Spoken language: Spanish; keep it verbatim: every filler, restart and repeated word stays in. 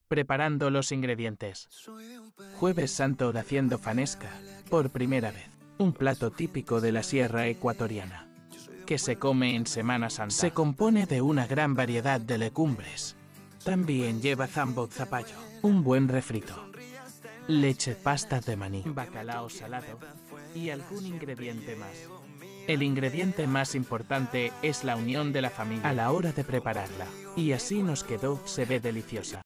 Preparando los ingredientes. Jueves Santo haciendo fanesca, por primera vez. Un plato típico de la sierra ecuatoriana, que se come en Semana Santa. Se compone de una gran variedad de legumbres. También lleva zambo zapallo, un buen refrito, leche, pasta de maní, bacalao salado y algún ingrediente más. El ingrediente más importante es la unión de la familia a la hora de prepararla. Y así nos quedó, se ve deliciosa.